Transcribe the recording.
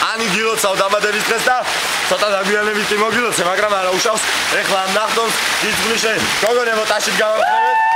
განიგილოცა დამადების დღეს და ცოტა დაგვიანებით იმოგილოცე, მაგრამ არა უშავს. ეხლა ამ ნახტომს გიძღვნიშე, გოგონებო ტაშით გავახმევეთ.